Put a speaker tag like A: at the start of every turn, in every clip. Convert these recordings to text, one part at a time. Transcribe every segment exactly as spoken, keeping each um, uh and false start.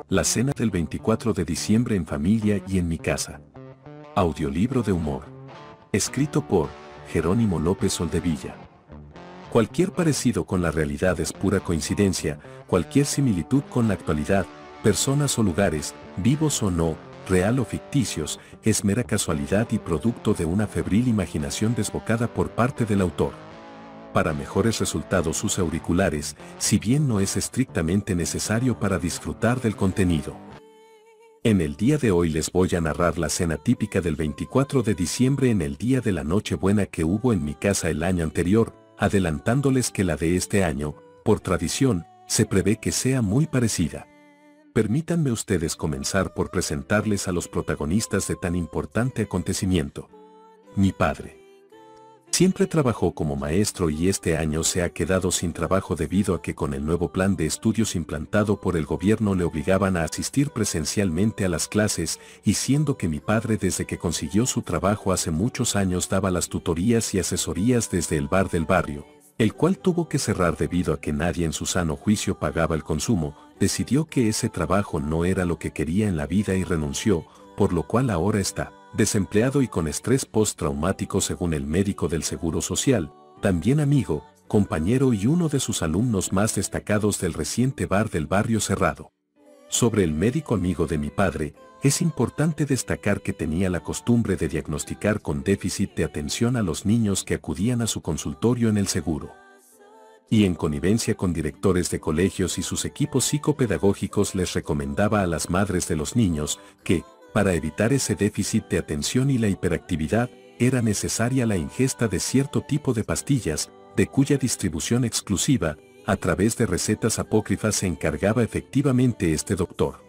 A: La cena del veinticuatro de diciembre en familia y en mi casa. Audiolibro de humor. Escrito por Jerónimo López Soldevilla. Cualquier parecido con la realidad es pura coincidencia, cualquier similitud con la actualidad, personas o lugares, vivos o no, real o ficticios, es mera casualidad y producto de una febril imaginación desbocada por parte del autor. Para mejores resultados use auriculares, si bien no es estrictamente necesario para disfrutar del contenido. En el día de hoy les voy a narrar la cena típica del veinticuatro de diciembre en el día de la Nochebuena que hubo en mi casa el año anterior, adelantándoles que la de este año, por tradición, se prevé que sea muy parecida. Permítanme ustedes comenzar por presentarles a los protagonistas de tan importante acontecimiento. Mi padre. Siempre trabajó como maestro y este año se ha quedado sin trabajo debido a que con el nuevo plan de estudios implantado por el gobierno le obligaban a asistir presencialmente a las clases, y siendo que mi padre desde que consiguió su trabajo hace muchos años daba las tutorías y asesorías desde el bar del barrio, el cual tuvo que cerrar debido a que nadie en su sano juicio pagaba el consumo, decidió que ese trabajo no era lo que quería en la vida y renunció, por lo cual ahora está desempleado y con estrés postraumático según el médico del Seguro Social, también amigo, compañero y uno de sus alumnos más destacados del reciente bar del barrio cerrado. Sobre el médico amigo de mi padre, es importante destacar que tenía la costumbre de diagnosticar con déficit de atención a los niños que acudían a su consultorio en el seguro. Y en connivencia con directores de colegios y sus equipos psicopedagógicos les recomendaba a las madres de los niños que, para evitar ese déficit de atención y la hiperactividad, era necesaria la ingesta de cierto tipo de pastillas, de cuya distribución exclusiva, a través de recetas apócrifas se encargaba efectivamente este doctor.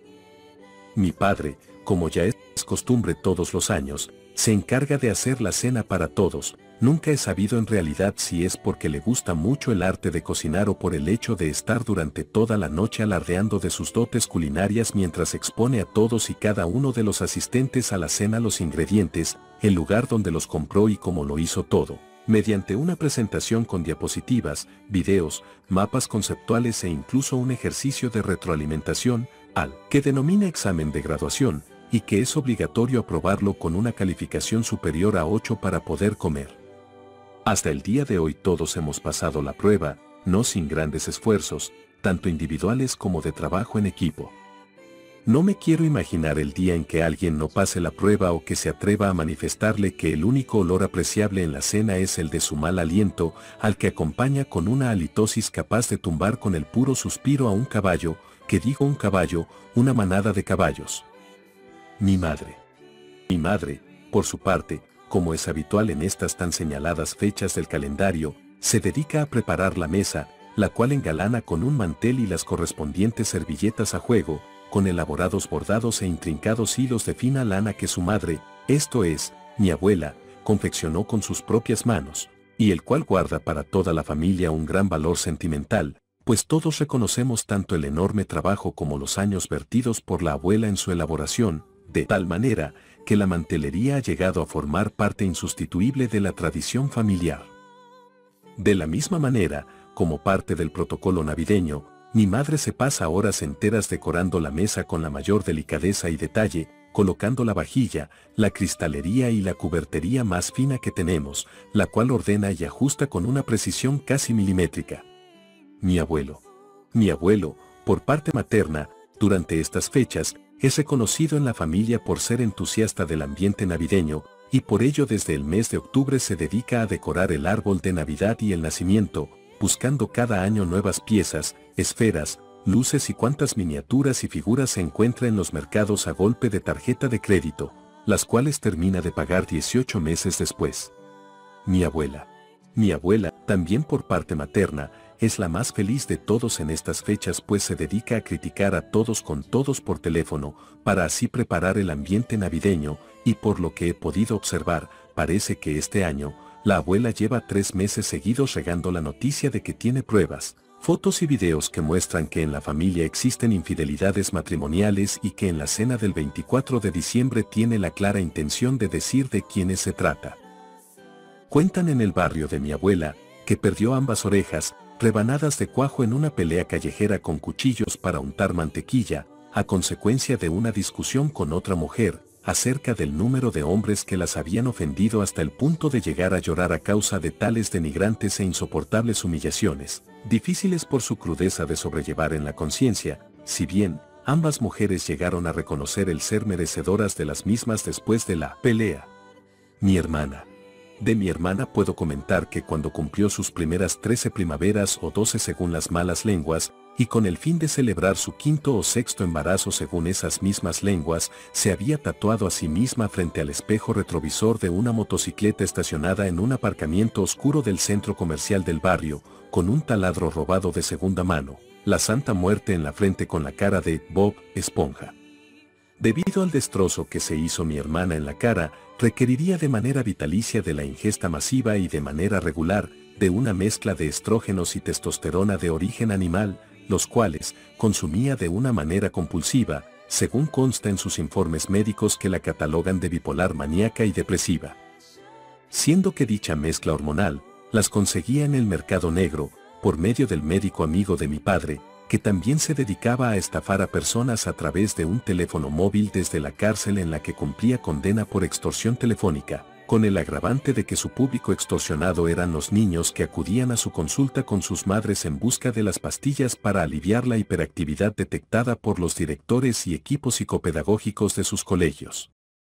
A: Mi padre, como ya es costumbre todos los años, se encarga de hacer la cena para todos. Nunca he sabido en realidad si es porque le gusta mucho el arte de cocinar o por el hecho de estar durante toda la noche alardeando de sus dotes culinarias mientras expone a todos y cada uno de los asistentes a la cena los ingredientes, el lugar donde los compró y cómo lo hizo todo, mediante una presentación con diapositivas, videos, mapas conceptuales e incluso un ejercicio de retroalimentación, al que denomina examen de graduación, y que es obligatorio aprobarlo con una calificación superior a ocho para poder comer. Hasta el día de hoy todos hemos pasado la prueba, no sin grandes esfuerzos, tanto individuales como de trabajo en equipo. No me quiero imaginar el día en que alguien no pase la prueba o que se atreva a manifestarle que el único olor apreciable en la cena es el de su mal aliento, al que acompaña con una halitosis capaz de tumbar con el puro suspiro a un caballo, que digo un caballo, una manada de caballos. Mi madre. Mi madre, por su parte, como es habitual en estas tan señaladas fechas del calendario, se dedica a preparar la mesa, la cual engalana con un mantel y las correspondientes servilletas a juego, con elaborados bordados e intrincados hilos de fina lana que su madre, esto es, mi abuela, confeccionó con sus propias manos, y el cual guarda para toda la familia un gran valor sentimental, pues todos reconocemos tanto el enorme trabajo como los años vertidos por la abuela en su elaboración, de tal manera que la mantelería ha llegado a formar parte insustituible de la tradición familiar. De la misma manera, como parte del protocolo navideño, mi madre se pasa horas enteras decorando la mesa con la mayor delicadeza y detalle, colocando la vajilla, la cristalería y la cubertería más fina que tenemos, la cual ordena y ajusta con una precisión casi milimétrica. Mi abuelo. Mi abuelo, por parte materna, durante estas fechas, es reconocido en la familia por ser entusiasta del ambiente navideño, y por ello desde el mes de octubre se dedica a decorar el árbol de Navidad y el nacimiento, buscando cada año nuevas piezas, esferas, luces y cuantas miniaturas y figuras se encuentra en los mercados a golpe de tarjeta de crédito, las cuales termina de pagar dieciocho meses después. Mi abuela. Mi abuela, también por parte materna, es la más feliz de todos en estas fechas pues se dedica a criticar a todos con todos por teléfono, para así preparar el ambiente navideño, y por lo que he podido observar, parece que este año, la abuela lleva tres meses seguidos regando la noticia de que tiene pruebas, fotos y videos que muestran que en la familia existen infidelidades matrimoniales y que en la cena del veinticuatro de diciembre tiene la clara intención de decir de quiénes se trata. Cuentan en el barrio de mi abuela, que perdió ambas orejas, rebanadas de cuajo en una pelea callejera con cuchillos para untar mantequilla, a consecuencia de una discusión con otra mujer, acerca del número de hombres que las habían ofendido hasta el punto de llegar a llorar a causa de tales denigrantes e insoportables humillaciones, difíciles por su crudeza de sobrellevar en la conciencia, si bien ambas mujeres llegaron a reconocer el ser merecedoras de las mismas después de la pelea. Mi hermana. De mi hermana puedo comentar que cuando cumplió sus primeras trece primaveras o doce según las malas lenguas, y con el fin de celebrar su quinto o sexto embarazo según esas mismas lenguas, se había tatuado a sí misma frente al espejo retrovisor de una motocicleta estacionada en un aparcamiento oscuro del centro comercial del barrio, con un taladro robado de segunda mano, la Santa Muerte en la frente con la cara de Bob Esponja. Debido al destrozo que se hizo mi hermana en la cara, requeriría de manera vitalicia de la ingesta masiva y de manera regular, de una mezcla de estrógenos y testosterona de origen animal, los cuales consumía de una manera compulsiva, según consta en sus informes médicos que la catalogan de bipolar maníaca y depresiva. Siendo que dicha mezcla hormonal, las conseguía en el mercado negro, por medio del médico amigo de mi padre, que también se dedicaba a estafar a personas a través de un teléfono móvil desde la cárcel en la que cumplía condena por extorsión telefónica, con el agravante de que su público extorsionado eran los niños que acudían a su consulta con sus madres en busca de las pastillas para aliviar la hiperactividad detectada por los directores y equipos psicopedagógicos de sus colegios.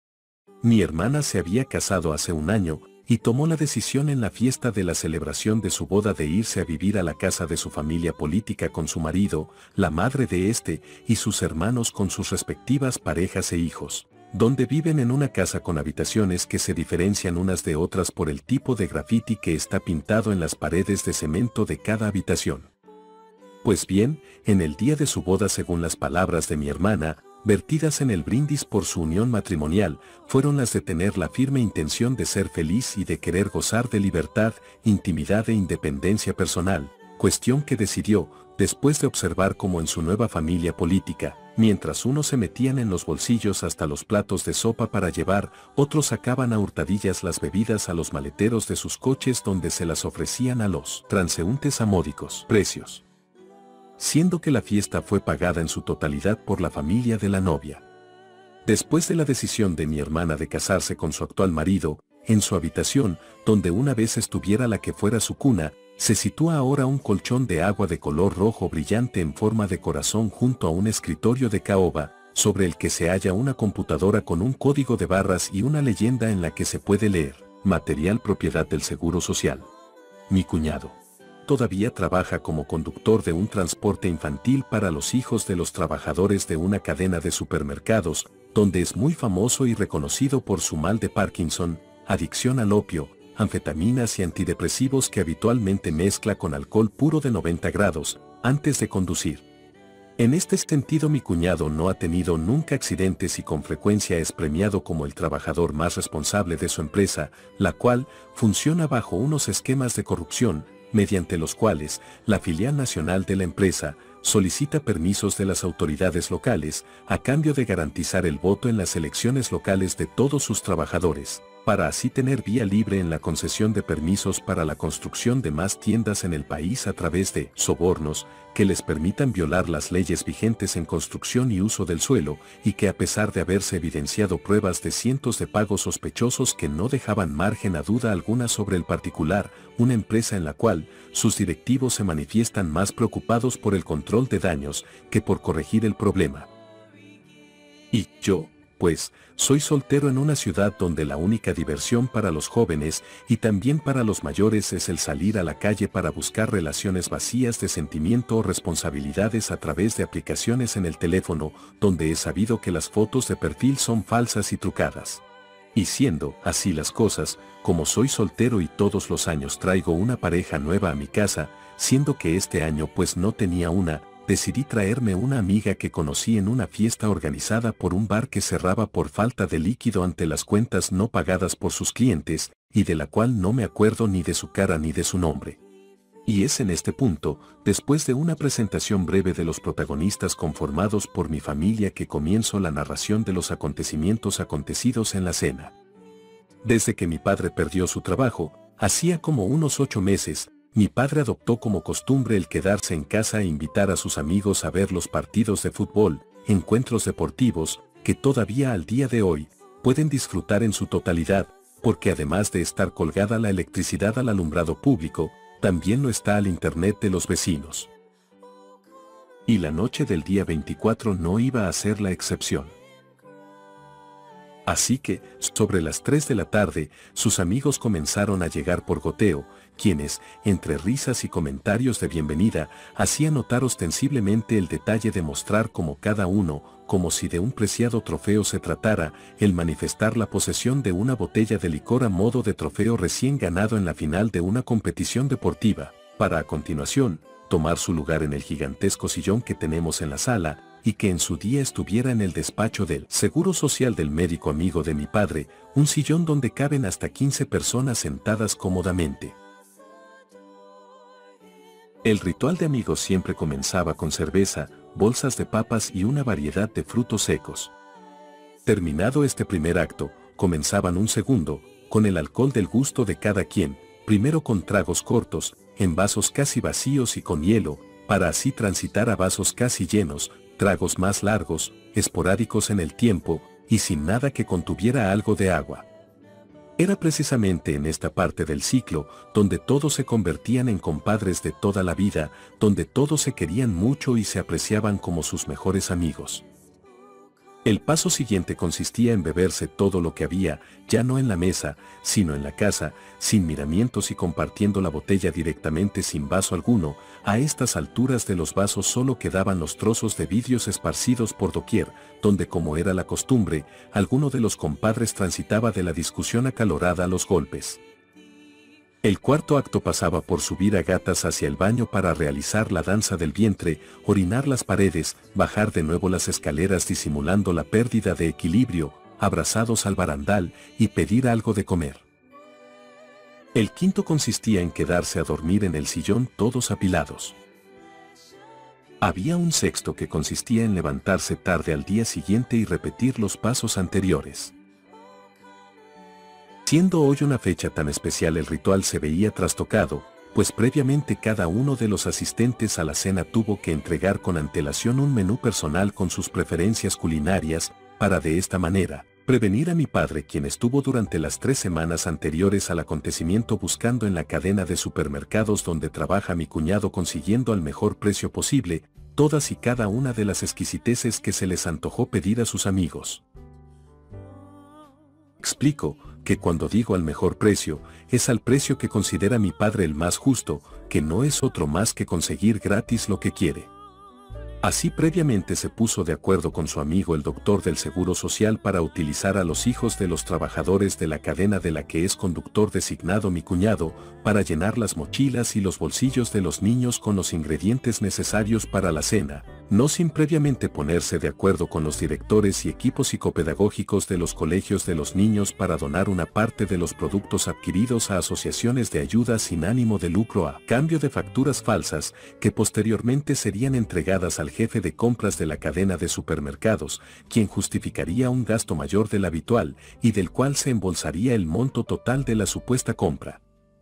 A: Mi hermana se había casado hace un año, y tomó la decisión en la fiesta de la celebración de su boda de irse a vivir a la casa de su familia política con su marido, la madre de este, y sus hermanos con sus respectivas parejas e hijos, donde viven en una casa con habitaciones que se diferencian unas de otras por el tipo de grafiti que está pintado en las paredes de cemento de cada habitación. Pues bien, en el día de su boda, según las palabras de mi hermana, vertidas en el brindis por su unión matrimonial, fueron las de tener la firme intención de ser feliz y de querer gozar de libertad, intimidad e independencia personal, cuestión que decidió, después de observar cómo en su nueva familia política, mientras unos se metían en los bolsillos hasta los platos de sopa para llevar, otros sacaban a hurtadillas las bebidas a los maleteros de sus coches donde se las ofrecían a los transeúntes a módicos precios. Siendo que la fiesta fue pagada en su totalidad por la familia de la novia. Después de la decisión de mi hermana de casarse con su actual marido, en su habitación, donde una vez estuviera la que fuera su cuna, se sitúa ahora un colchón de agua de color rojo brillante en forma de corazón junto a un escritorio de caoba, sobre el que se halla una computadora con un código de barras y una leyenda en la que se puede leer, material propiedad del Seguro Social. Mi cuñado todavía trabaja como conductor de un transporte infantil para los hijos de los trabajadores de una cadena de supermercados, donde es muy famoso y reconocido por su mal de Parkinson, adicción al opio, anfetaminas y antidepresivos que habitualmente mezcla con alcohol puro de noventa grados, antes de conducir. En este sentido, mi cuñado no ha tenido nunca accidentes y con frecuencia es premiado como el trabajador más responsable de su empresa, la cual funciona bajo unos esquemas de corrupción, mediante los cuales la filial nacional de la empresa solicita permisos de las autoridades locales a cambio de garantizar el voto en las elecciones locales de todos sus trabajadores, para así tener vía libre en la concesión de permisos para la construcción de más tiendas en el país a través de sobornos que les permitan violar las leyes vigentes en construcción y uso del suelo, y que a pesar de haberse evidenciado pruebas de cientos de pagos sospechosos que no dejaban margen a duda alguna sobre el particular, una empresa en la cual sus directivos se manifiestan más preocupados por el control de daños que por corregir el problema. Y yo, pues, soy soltero en una ciudad donde la única diversión para los jóvenes y también para los mayores es el salir a la calle para buscar relaciones vacías de sentimiento o responsabilidades a través de aplicaciones en el teléfono, donde he sabido que las fotos de perfil son falsas y trucadas. Y siendo así las cosas, como soy soltero y todos los años traigo una pareja nueva a mi casa, siendo que este año pues no tenía una, decidí traerme una amiga que conocí en una fiesta organizada por un bar que cerraba por falta de líquido ante las cuentas no pagadas por sus clientes, y de la cual no me acuerdo ni de su cara ni de su nombre. Y es en este punto, después de una presentación breve de los protagonistas conformados por mi familia, que comienzo la narración de los acontecimientos acontecidos en la cena. Desde que mi padre perdió su trabajo, hacía como unos ocho meses, mi padre adoptó como costumbre el quedarse en casa e invitar a sus amigos a ver los partidos de fútbol, encuentros deportivos, que todavía al día de hoy, pueden disfrutar en su totalidad, porque además de estar colgada la electricidad al alumbrado público, también lo está al internet de los vecinos. Y la noche del día veinticuatro no iba a ser la excepción. Así que, sobre las tres de la tarde, sus amigos comenzaron a llegar por goteo, quienes, entre risas y comentarios de bienvenida, hacían notar ostensiblemente el detalle de mostrar como cada uno, como si de un preciado trofeo se tratara, el manifestar la posesión de una botella de licor a modo de trofeo recién ganado en la final de una competición deportiva, para a continuación, tomar su lugar en el gigantesco sillón que tenemos en la sala, y que en su día estuviera en el despacho del Seguro Social del médico amigo de mi padre, un sillón donde caben hasta quince personas sentadas cómodamente. El ritual de amigos siempre comenzaba con cerveza, bolsas de papas y una variedad de frutos secos. Terminado este primer acto, comenzaban un segundo, con el alcohol del gusto de cada quien, primero con tragos cortos, en vasos casi vacíos y con hielo, para así transitar a vasos casi llenos, tragos más largos, esporádicos en el tiempo, y sin nada que contuviera algo de agua. Era precisamente en esta parte del ciclo, donde todos se convertían en compadres de toda la vida, donde todos se querían mucho y se apreciaban como sus mejores amigos. El paso siguiente consistía en beberse todo lo que había, ya no en la mesa, sino en la casa, sin miramientos y compartiendo la botella directamente sin vaso alguno. A estas alturas de los vasos solo quedaban los trozos de vidrios esparcidos por doquier, donde, como era la costumbre, alguno de los compadres transitaba de la discusión acalorada a los golpes. El cuarto acto pasaba por subir a gatas hacia el baño para realizar la danza del vientre, orinar las paredes, bajar de nuevo las escaleras disimulando la pérdida de equilibrio, abrazados al barandal y pedir algo de comer. El quinto consistía en quedarse a dormir en el sillón todos apilados. Había un sexto que consistía en levantarse tarde al día siguiente y repetir los pasos anteriores. Siendo hoy una fecha tan especial, el ritual se veía trastocado, pues previamente cada uno de los asistentes a la cena tuvo que entregar con antelación un menú personal con sus preferencias culinarias, para de esta manera, prevenir a mi padre, quien estuvo durante las tres semanas anteriores al acontecimiento buscando en la cadena de supermercados donde trabaja mi cuñado, consiguiendo al mejor precio posible, todas y cada una de las exquisiteces que se les antojó pedir a sus amigos. Explico que cuando digo al mejor precio, es al precio que considera mi padre el más justo, que no es otro más que conseguir gratis lo que quiere. Así previamente se puso de acuerdo con su amigo el doctor del Seguro Social para utilizar a los hijos de los trabajadores de la cadena de la que es conductor designado mi cuñado, para llenar las mochilas y los bolsillos de los niños con los ingredientes necesarios para la cena, no sin previamente ponerse de acuerdo con los directores y equipos psicopedagógicos de los colegios de los niños para donar una parte de los productos adquiridos a asociaciones de ayuda sin ánimo de lucro a cambio de facturas falsas, que posteriormente serían entregadas al jefe de compras de la cadena de supermercados, quien justificaría un gasto mayor del habitual y del cual se embolsaría el monto total de la supuesta compra.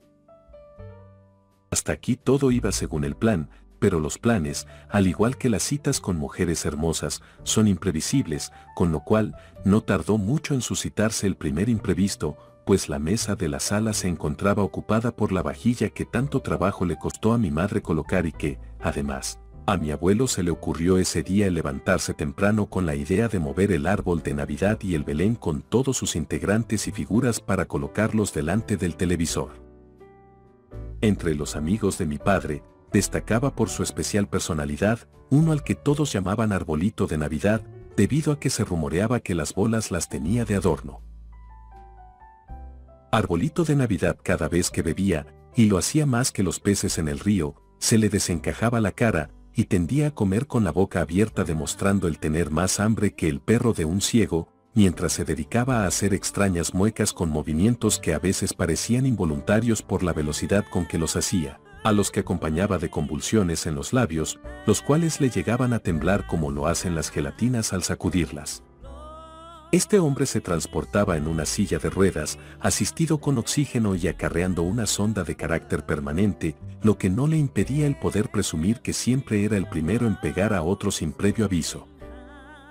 A: Hasta aquí todo iba según el plan, pero los planes, al igual que las citas con mujeres hermosas, son imprevisibles, con lo cual no tardó mucho en suscitarse el primer imprevisto, pues la mesa de la sala se encontraba ocupada por la vajilla que tanto trabajo le costó a mi madre colocar y que, además, a mi abuelo se le ocurrió ese día el levantarse temprano con la idea de mover el árbol de Navidad y el Belén con todos sus integrantes y figuras para colocarlos delante del televisor. Entre los amigos de mi padre, destacaba por su especial personalidad, uno al que todos llamaban Arbolito de Navidad, debido a que se rumoreaba que las bolas las tenía de adorno. Arbolito de Navidad cada vez que bebía, y lo hacía más que los peces en el río, se le desencajaba la cara, y tendía a comer con la boca abierta demostrando el tener más hambre que el perro de un ciego, mientras se dedicaba a hacer extrañas muecas con movimientos que a veces parecían involuntarios por la velocidad con que los hacía, a los que acompañaba de convulsiones en los labios, los cuales le llegaban a temblar como lo hacen las gelatinas al sacudirlas. Este hombre se transportaba en una silla de ruedas, asistido con oxígeno y acarreando una sonda de carácter permanente, lo que no le impedía el poder presumir que siempre era el primero en pegar a otro sin previo aviso.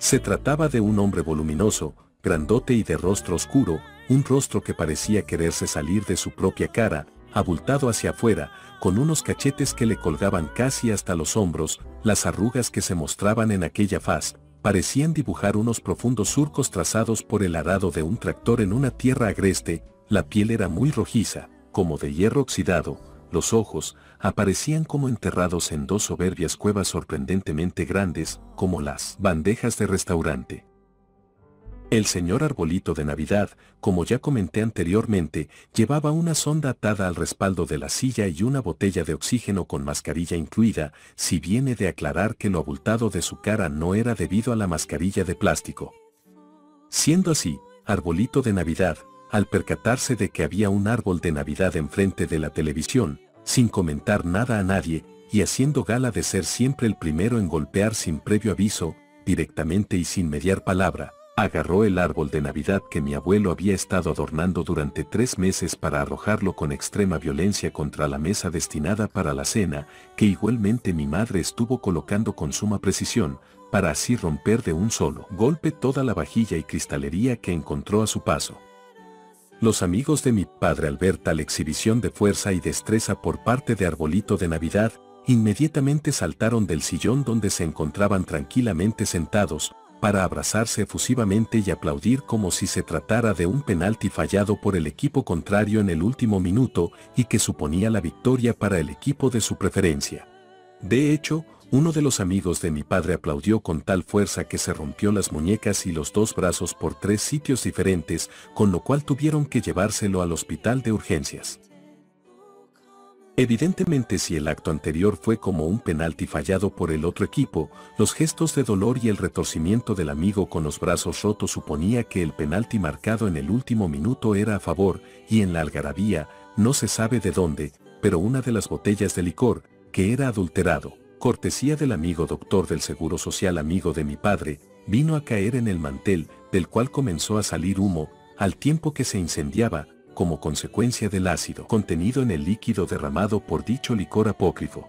A: Se trataba de un hombre voluminoso, grandote y de rostro oscuro, un rostro que parecía quererse salir de su propia cara, abultado hacia afuera, con unos cachetes que le colgaban casi hasta los hombros. Las arrugas que se mostraban en aquella faz parecían dibujar unos profundos surcos trazados por el arado de un tractor en una tierra agreste. La piel era muy rojiza, como de hierro oxidado. Los ojos aparecían como enterrados en dos soberbias cuevas sorprendentemente grandes, como las bandejas de restaurante. El señor Arbolito de Navidad, como ya comenté anteriormente, llevaba una sonda atada al respaldo de la silla y una botella de oxígeno con mascarilla incluida, si bien he de aclarar que lo abultado de su cara no era debido a la mascarilla de plástico. Siendo así, Arbolito de Navidad, al percatarse de que había un árbol de Navidad enfrente de la televisión, sin comentar nada a nadie, y haciendo gala de ser siempre el primero en golpear sin previo aviso, directamente y sin mediar palabra, agarró el árbol de Navidad que mi abuelo había estado adornando durante tres meses para arrojarlo con extrema violencia contra la mesa destinada para la cena, que igualmente mi madre estuvo colocando con suma precisión, para así romper de un solo golpe toda la vajilla y cristalería que encontró a su paso. Los amigos de mi padre, al ver tal exhibición de fuerza y destreza por parte de Arbolito de Navidad, inmediatamente saltaron del sillón donde se encontraban tranquilamente sentados, para abrazarse efusivamente y aplaudir como si se tratara de un penalti fallado por el equipo contrario en el último minuto y que suponía la victoria para el equipo de su preferencia. De hecho, uno de los amigos de mi padre aplaudió con tal fuerza que se rompió las muñecas y los dos brazos por tres sitios diferentes, con lo cual tuvieron que llevárselo al hospital de urgencias. Evidentemente, si el acto anterior fue como un penalti fallado por el otro equipo, los gestos de dolor y el retorcimiento del amigo con los brazos rotos suponía que el penalti marcado en el último minuto era a favor, y en la algarabía, no se sabe de dónde, pero una de las botellas de licor, que era adulterado, cortesía del amigo doctor del Seguro Social amigo de mi padre, vino a caer en el mantel, del cual comenzó a salir humo, al tiempo que se incendiaba, como consecuencia del ácido contenido en el líquido derramado por dicho licor apócrifo.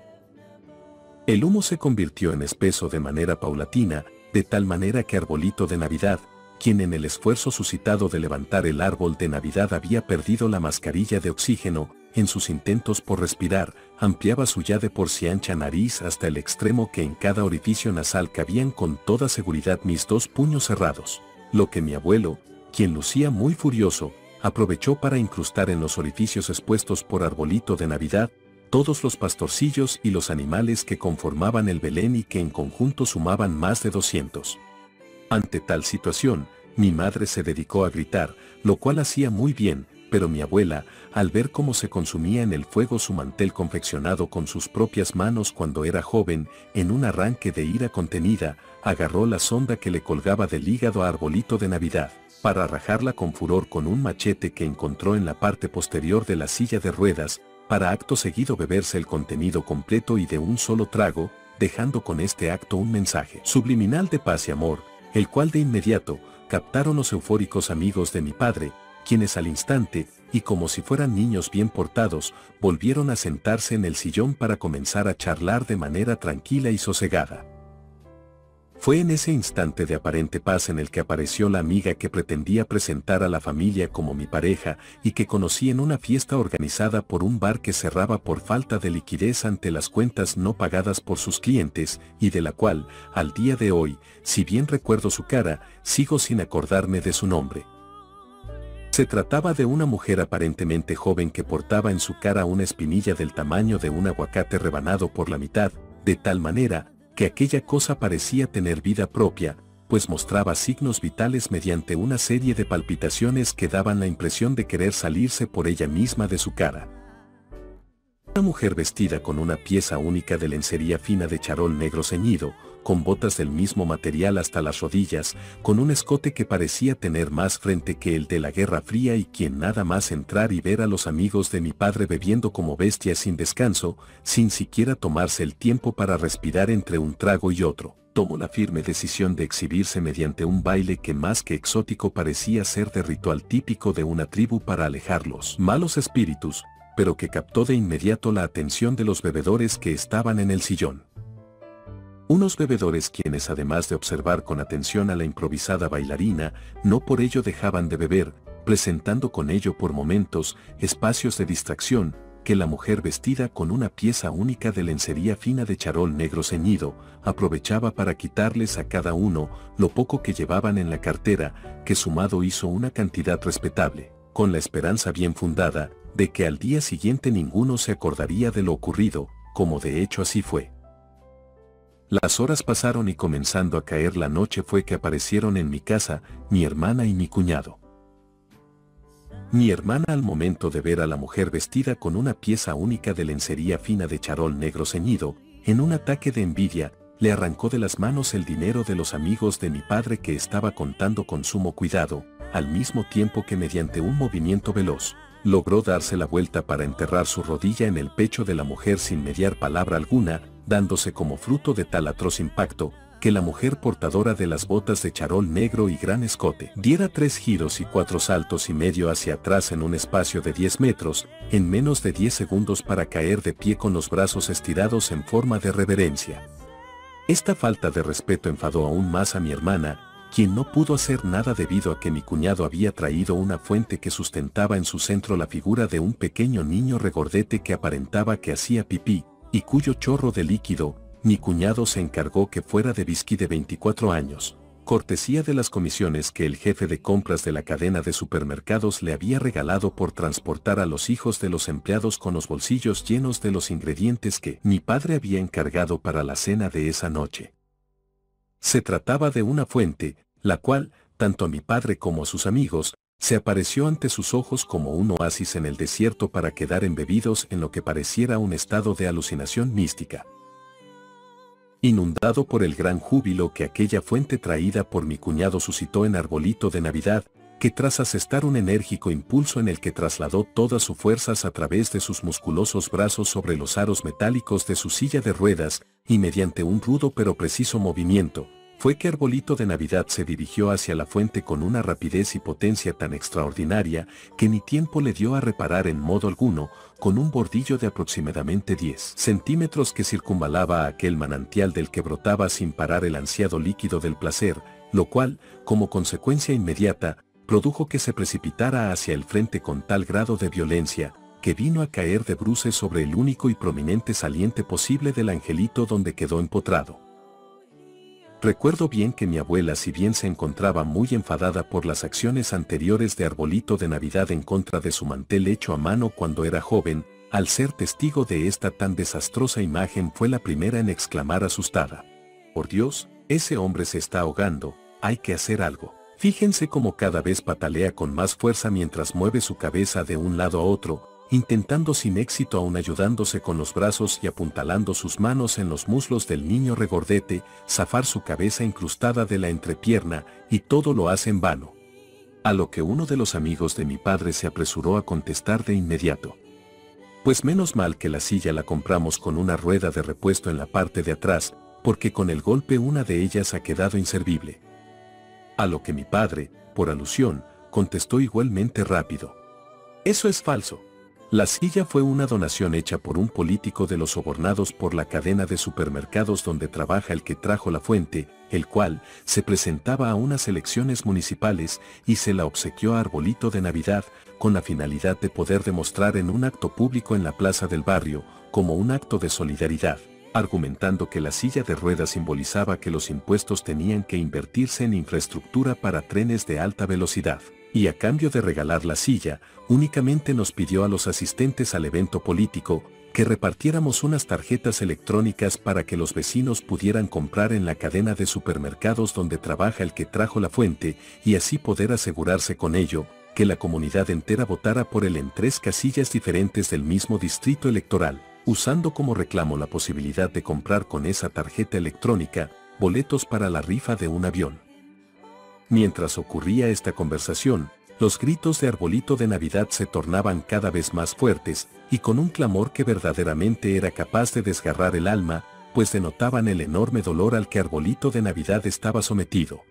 A: El humo se convirtió en espeso de manera paulatina, de tal manera que Arbolito de Navidad, quien en el esfuerzo suscitado de levantar el árbol de Navidad había perdido la mascarilla de oxígeno, en sus intentos por respirar, ampliaba su ya de por sí ancha nariz hasta el extremo que en cada orificio nasal cabían con toda seguridad mis dos puños cerrados, lo que mi abuelo, quien lucía muy furioso, aprovechó para incrustar en los orificios expuestos por Arbolito de Navidad todos los pastorcillos y los animales que conformaban el Belén y que en conjunto sumaban más de doscientos. Ante tal situación, mi madre se dedicó a gritar, lo cual hacía muy bien, pero mi abuela, al ver cómo se consumía en el fuego su mantel confeccionado con sus propias manos cuando era joven, en un arranque de ira contenida, agarró la sonda que le colgaba del hígado a Arbolito de Navidad, para rajarla con furor con un machete que encontró en la parte posterior de la silla de ruedas, para acto seguido beberse el contenido completo y de un solo trago, dejando con este acto un mensaje subliminal de paz y amor, el cual de inmediato captaron los eufóricos amigos de mi padre, quienes al instante, y como si fueran niños bien portados, volvieron a sentarse en el sillón para comenzar a charlar de manera tranquila y sosegada. Fue en ese instante de aparente paz en el que apareció la amiga que pretendía presentar a la familia como mi pareja y que conocí en una fiesta organizada por un bar que cerraba por falta de liquidez ante las cuentas no pagadas por sus clientes y de la cual, al día de hoy, si bien recuerdo su cara, sigo sin acordarme de su nombre. Se trataba de una mujer aparentemente joven que portaba en su cara una espinilla del tamaño de un aguacate rebanado por la mitad, de tal manera que aquella cosa parecía tener vida propia, pues mostraba signos vitales mediante una serie de palpitaciones que daban la impresión de querer salirse por ella misma de su cara. Una mujer vestida con una pieza única de lencería fina de charol negro ceñido, con botas del mismo material hasta las rodillas, con un escote que parecía tener más frente que el de la Guerra Fría y quien nada más entrar y ver a los amigos de mi padre bebiendo como bestias sin descanso, sin siquiera tomarse el tiempo para respirar entre un trago y otro, tomó la firme decisión de exhibirse mediante un baile que más que exótico parecía ser de ritual típico de una tribu para alejar los malos espíritus, pero que captó de inmediato la atención de los bebedores que estaban en el sillón. Unos bebedores quienes además de observar con atención a la improvisada bailarina, no por ello dejaban de beber, presentando con ello por momentos espacios de distracción, que la mujer vestida con una pieza única de lencería fina de charol negro ceñido, aprovechaba para quitarles a cada uno lo poco que llevaban en la cartera, que sumado hizo una cantidad respetable, con la esperanza bien fundada, de que al día siguiente ninguno se acordaría de lo ocurrido, como de hecho así fue. Las horas pasaron y comenzando a caer la noche fue que aparecieron en mi casa mi hermana y mi cuñado. Mi hermana, al momento de ver a la mujer vestida con una pieza única de lencería fina de charol negro ceñido, en un ataque de envidia, le arrancó de las manos el dinero de los amigos de mi padre que estaba contando con sumo cuidado, al mismo tiempo que mediante un movimiento veloz, logró darse la vuelta para enterrar su rodilla en el pecho de la mujer sin mediar palabra alguna, dándose como fruto de tal atroz impacto, que la mujer portadora de las botas de charol negro y gran escote diera tres giros y cuatro saltos y medio hacia atrás en un espacio de diez metros, en menos de diez segundos para caer de pie con los brazos estirados en forma de reverencia. Esta falta de respeto enfadó aún más a mi hermana, quien no pudo hacer nada debido a que mi cuñado había traído una fuente que sustentaba en su centro la figura de un pequeño niño regordete que aparentaba que hacía pipí, y cuyo chorro de líquido, mi cuñado se encargó que fuera de whisky de veinticuatro años, cortesía de las comisiones que el jefe de compras de la cadena de supermercados le había regalado por transportar a los hijos de los empleados con los bolsillos llenos de los ingredientes que mi padre había encargado para la cena de esa noche. Se trataba de una fuente, la cual, tanto a mi padre como a sus amigos, se apareció ante sus ojos como un oasis en el desierto para quedar embebidos en lo que pareciera un estado de alucinación mística. Inundado por el gran júbilo que aquella fuente traída por mi cuñado suscitó en Arbolito de Navidad, que tras asestar un enérgico impulso en el que trasladó todas sus fuerzas a través de sus musculosos brazos sobre los aros metálicos de su silla de ruedas, y mediante un rudo pero preciso movimiento, fue que Arbolito de Navidad se dirigió hacia la fuente con una rapidez y potencia tan extraordinaria que ni tiempo le dio a reparar en modo alguno, con un bordillo de aproximadamente diez centímetros que circunvalaba a aquel manantial del que brotaba sin parar el ansiado líquido del placer, lo cual, como consecuencia inmediata, produjo que se precipitara hacia el frente con tal grado de violencia, que vino a caer de bruces sobre el único y prominente saliente posible del angelito donde quedó empotrado. Recuerdo bien que mi abuela, si bien se encontraba muy enfadada por las acciones anteriores de Arbolito de Navidad en contra de su mantel hecho a mano cuando era joven, al ser testigo de esta tan desastrosa imagen fue la primera en exclamar asustada: «Por Dios, ese hombre se está ahogando, hay que hacer algo». Fíjense cómo cada vez patalea con más fuerza mientras mueve su cabeza de un lado a otro, intentando sin éxito aún ayudándose con los brazos y apuntalando sus manos en los muslos del niño regordete, zafar su cabeza incrustada de la entrepierna, y todo lo hace en vano. A lo que uno de los amigos de mi padre se apresuró a contestar de inmediato: «Pues menos mal que la silla la compramos con una rueda de repuesto en la parte de atrás, porque con el golpe una de ellas ha quedado inservible». A lo que mi padre, por alusión, contestó igualmente rápido: «Eso es falso. La silla fue una donación hecha por un político de los sobornados por la cadena de supermercados donde trabaja el que trajo la fuente, el cual se presentaba a unas elecciones municipales y se la obsequió a Arbolito de Navidad, con la finalidad de poder demostrar en un acto público en la plaza del barrio, como un acto de solidaridad, argumentando que la silla de ruedas simbolizaba que los impuestos tenían que invertirse en infraestructura para trenes de alta velocidad. Y a cambio de regalar la silla, únicamente nos pidió a los asistentes al evento político que repartiéramos unas tarjetas electrónicas para que los vecinos pudieran comprar en la cadena de supermercados donde trabaja el que trajo la fuente, y así poder asegurarse con ello que la comunidad entera votara por él en tres casillas diferentes del mismo distrito electoral, usando como reclamo la posibilidad de comprar con esa tarjeta electrónica boletos para la rifa de un avión. Mientras ocurría esta conversación, los gritos de Arbolito de Navidad se tornaban cada vez más fuertes, y con un clamor que verdaderamente era capaz de desgarrar el alma, pues denotaban el enorme dolor al que Arbolito de Navidad estaba sometido.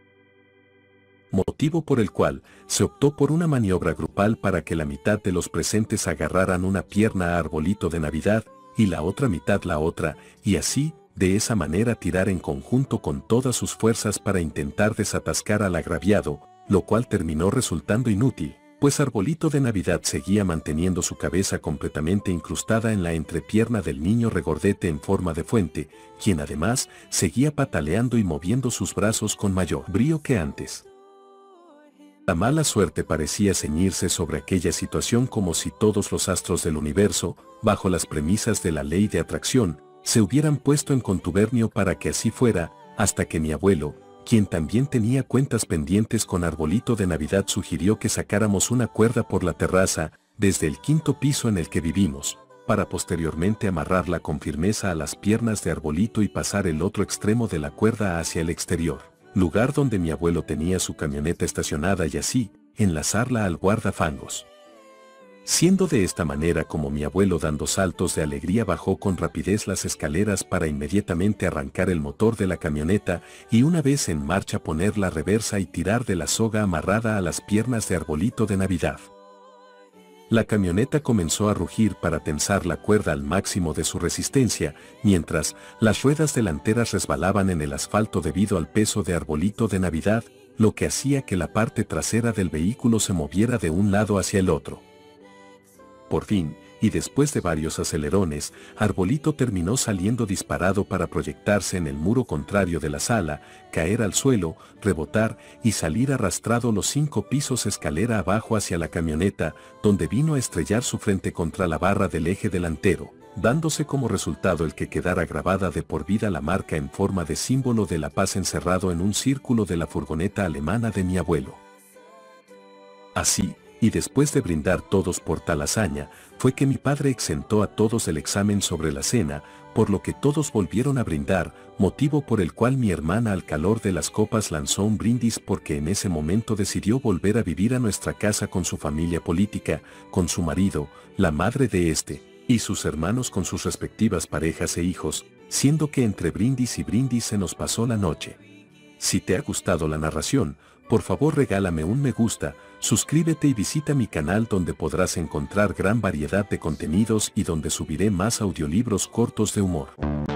A: Motivo por el cual se optó por una maniobra grupal para que la mitad de los presentes agarraran una pierna a Arbolito de Navidad, y la otra mitad la otra, y así, de esa manera tirar en conjunto con todas sus fuerzas para intentar desatascar al agraviado, lo cual terminó resultando inútil, pues Arbolito de Navidad seguía manteniendo su cabeza completamente incrustada en la entrepierna del niño regordete en forma de fuente, quien además seguía pataleando y moviendo sus brazos con mayor brío que antes. La mala suerte parecía ceñirse sobre aquella situación como si todos los astros del universo, bajo las premisas de la ley de atracción, se hubieran puesto en contubernio para que así fuera, hasta que mi abuelo, quien también tenía cuentas pendientes con Arbolito de Navidad, sugirió que sacáramos una cuerda por la terraza, desde el quinto piso en el que vivimos, para posteriormente amarrarla con firmeza a las piernas de Arbolito y pasar el otro extremo de la cuerda hacia el exterior, lugar donde mi abuelo tenía su camioneta estacionada, y así, enlazarla al guardafangos. Siendo de esta manera como mi abuelo, dando saltos de alegría, bajó con rapidez las escaleras para inmediatamente arrancar el motor de la camioneta y, una vez en marcha, poner la reversa y tirar de la soga amarrada a las piernas de Arbolito de Navidad. La camioneta comenzó a rugir para tensar la cuerda al máximo de su resistencia, mientras las ruedas delanteras resbalaban en el asfalto debido al peso de Arbolito de Navidad, lo que hacía que la parte trasera del vehículo se moviera de un lado hacia el otro. Por fin, y después de varios acelerones, Arbolito terminó saliendo disparado para proyectarse en el muro contrario de la sala, caer al suelo, rebotar y salir arrastrado los cinco pisos escalera abajo hacia la camioneta, donde vino a estrellar su frente contra la barra del eje delantero, dándose como resultado el que quedara grabada de por vida la marca en forma de símbolo de la paz encerrado en un círculo de la furgoneta alemana de mi abuelo. Así, y después de brindar todos por tal hazaña, fue que mi padre exentó a todos del examen sobre la cena, por lo que todos volvieron a brindar, motivo por el cual mi hermana, al calor de las copas, lanzó un brindis porque en ese momento decidió volver a vivir a nuestra casa con su familia política, con su marido, la madre de este, y sus hermanos con sus respectivas parejas e hijos, siendo que entre brindis y brindis se nos pasó la noche. Si te ha gustado la narración, por favor regálame un me gusta, suscríbete y visita mi canal, donde podrás encontrar gran variedad de contenidos y donde subiré más audiolibros cortos de humor.